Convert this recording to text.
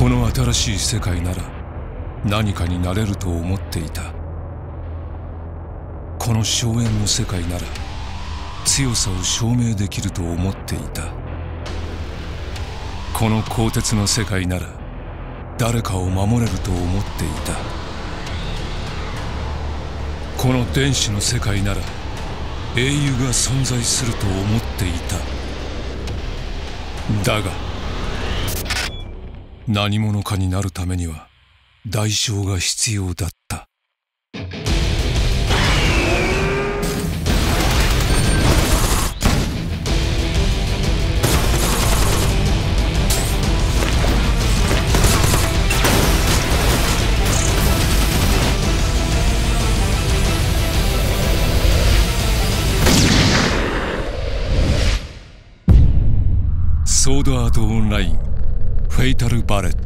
この新しい世界なら何かになれると思っていた。この荘園の世界なら強さを証明できると思っていた。この鋼鉄の世界なら誰かを守れると思っていた。この電子の世界なら英雄が存在すると思っていた。だが何者かになるためには代償が必要だった。ソードアートオンラインフェイタルバレット。